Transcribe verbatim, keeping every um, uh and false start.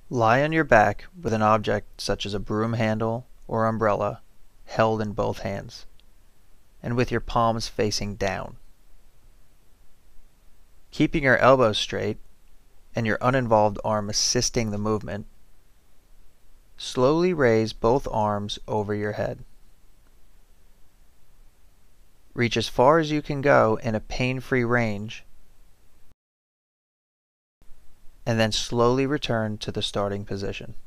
Lie on your back with an object such as a broom handle or umbrella held in both hands, and with your palms facing down. Keeping your elbows straight and your uninvolved arm assisting the movement, slowly raise both arms over your head. Reach as far as you can go in a pain-free range, and then slowly return to the starting position.